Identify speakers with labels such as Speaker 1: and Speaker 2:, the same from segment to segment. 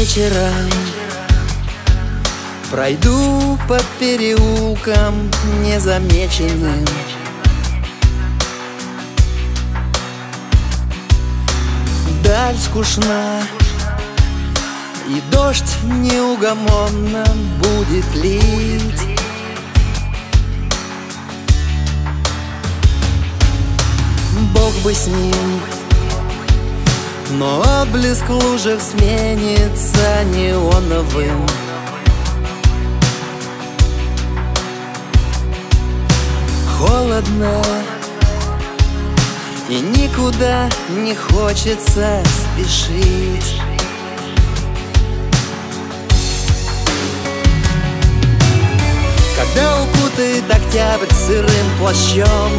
Speaker 1: вечером пройду по переулкам незамеченным. Даль скучна, и дождь неугомонно будет лить. Бог бы с ним, но отблеск в лужах сменится неоновым. Холодно, и никуда не хочется спешить. Когда укутает октябрь сырым плащом,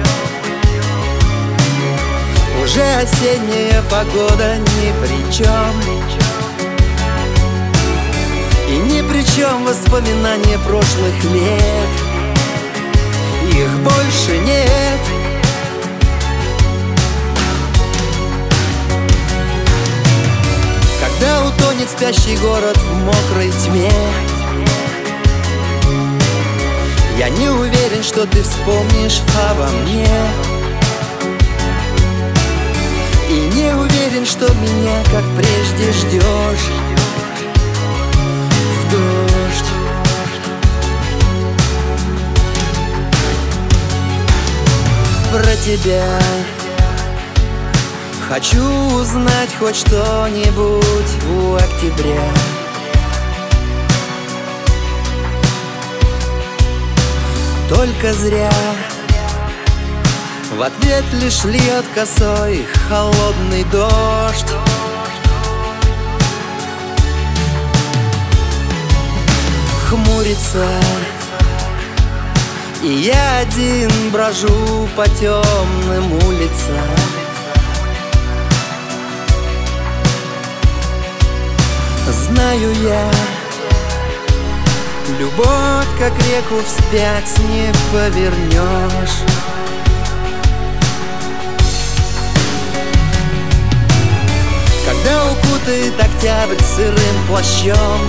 Speaker 1: уже осенняя погода ни при чем. И ни при чем воспоминания прошлых лет, их больше нет. Когда утонет спящий город в мокрой тьме, я не уверен, что ты вспомнишь обо мне. И не уверен, что меня, как прежде, ждешь в дождь. Про тебя хочу узнать хоть что-нибудь у октября. Только зря в ответ лишь льет косой холодный дождь. Хмурится, и я один брожу по темным улицам. Знаю я, любовь, как реку, вспять не повернешь. Когда укутает октябрь сырым плащом,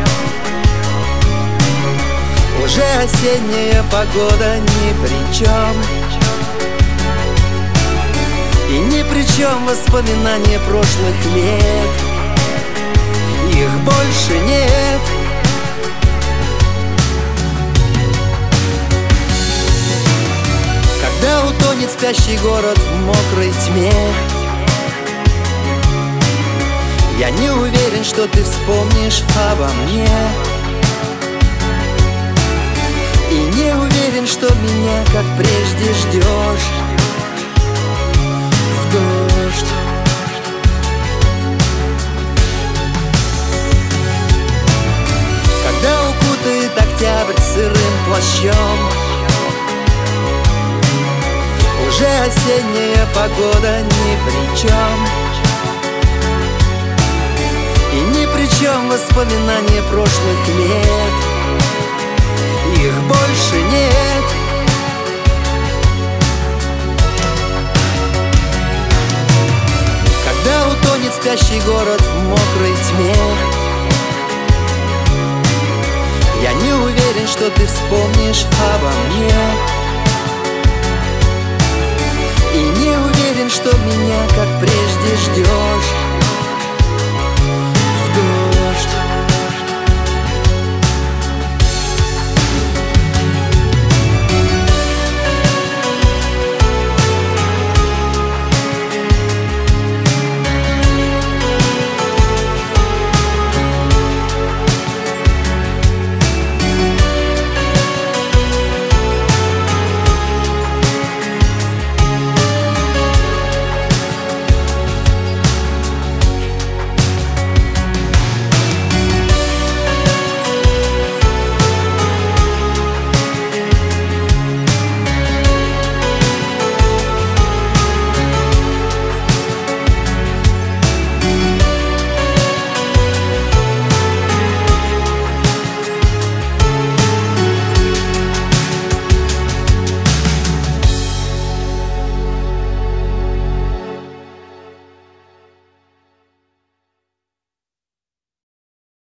Speaker 1: уже осенняя погода ни при чем. И ни при чем воспоминания прошлых лет, их больше нет. Когда утонет спящий город в мокрой тьме, я не уверен, что ты вспомнишь обо мне. И не уверен, что меня, как прежде, ждешь в дождь. Когда укутает октябрь сырым плащом, уже осенняя погода ни при чем. И ни при чем воспоминания прошлых лет, их больше нет. Когда утонет спящий город в мокрой тьме, я не уверен, что ты вспомнишь обо мне. И не уверен, что меня, как прежде, ждешь